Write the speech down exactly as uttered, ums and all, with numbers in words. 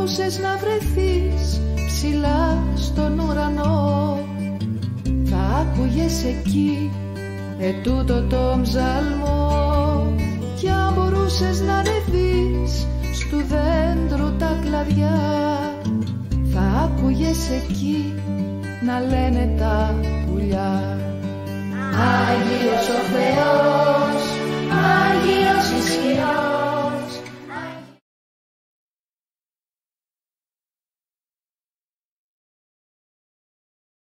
μπορούσες να βρεθείς ψηλά στον ουρανό, θα άκουγες εκεί ετούτο το ψαλμό. Κι αν μπορούσες να ανεβείς στου δέντρου τα κλαδιά, θα άκουγες εκεί να λένε τα πουλιά.